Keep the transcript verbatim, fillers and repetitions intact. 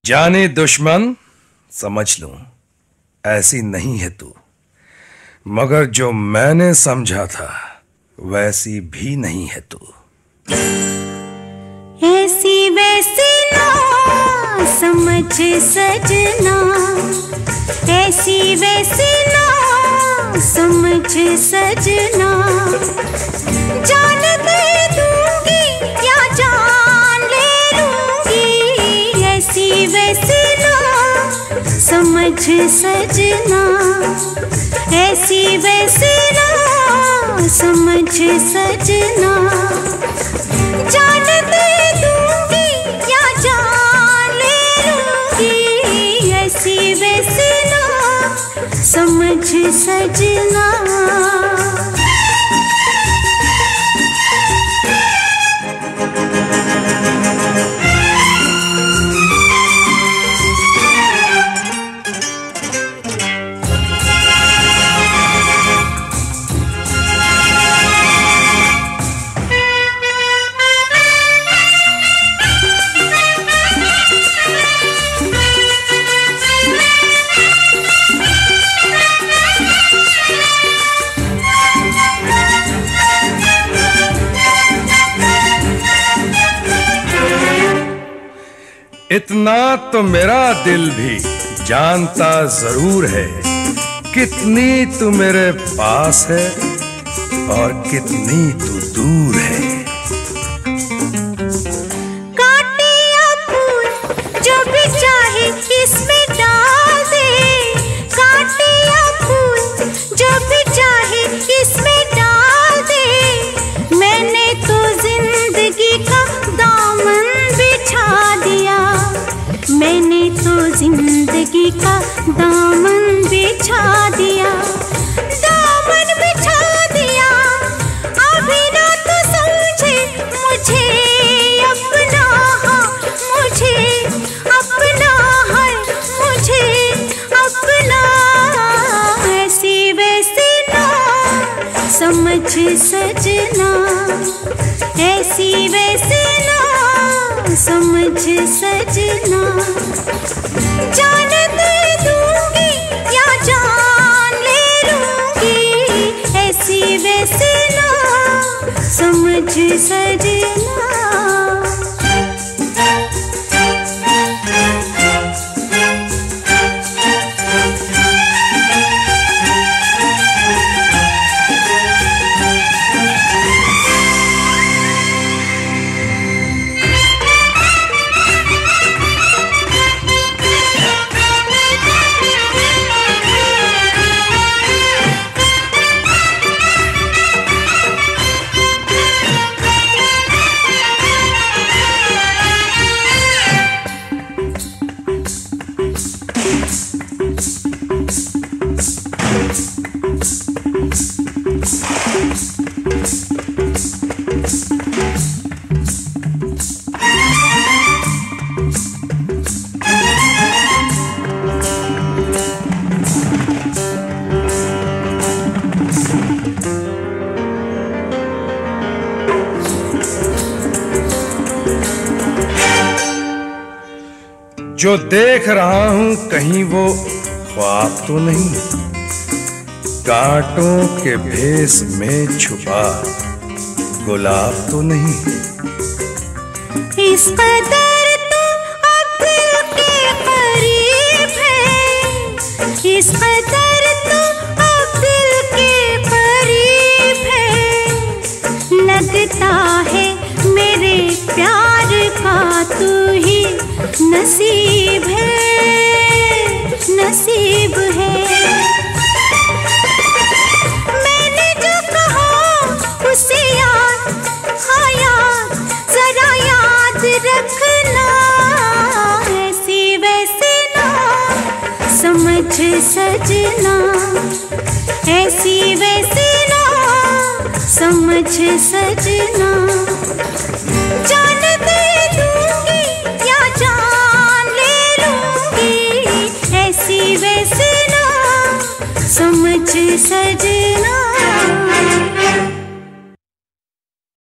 जाने दुश्मन समझ लूं ऐसी नहीं है तू, मगर जो मैंने समझा था वैसी भी नहीं है तू। ऐसी वैसी ना समझ सजना, ऐसी वैसी ना समझ सजना। जान दे दूंगी या जान ले लूंगी, ऐसी वैसी ना समझ सजना, ऐसी वैसी ना समझ सजना। जान दे दूंगी या जान ले लूंगी, ऐसी वैसी ना समझ सजना। इतना तो मेरा दिल भी जानता जरूर है, कितनी तू मेरे पास है और कितनी तू दूर है। काटे या फूल जो भी चाहे इसमें डाल दे, काटे या फूल जो भी चाहे इसमें डाल दे। मैंने तो जिंदगी का दामन बिछा दिया, मैंने तो जिंदगी का दामन बिछा दिया, दामन बिछा दिया। अभी ना तो समझे मुझे अपना, मुझे अपना है, मुझे अपना। ऐसी वैसी ना समझ सजना, ऐसी वैसी ना समझ सजना। जान दे दूंगी या जान ले लूंगी, ऐसी वैसी ना समझ सजना। जो देख रहा हूं कहीं वो ख्वाब तो नहीं, कांटों के भेस में छुपा गुलाब तो नहीं। इस कदर तो अब दिल के करीब है, इस कदर तो अब दिल के करीब है। लगता है मेरे प्यार का तू ही नसीब है, नसीब है। मैंने जो कहा उसे याद, हाँ याद, जरा याद रखना। ऐसी वैसी ना समझ सजना, ऐसी वैसी ना समझ सजना।